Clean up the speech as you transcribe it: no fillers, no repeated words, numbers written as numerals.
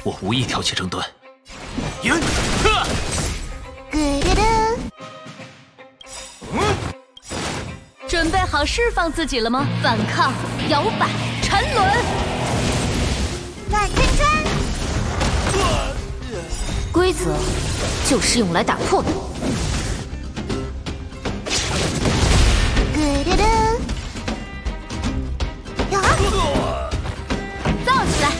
我无意挑起争端。 准备好释放自己了吗？反抗、摇摆、沉沦。 暖春春， 规则就是用来打破的。造起来！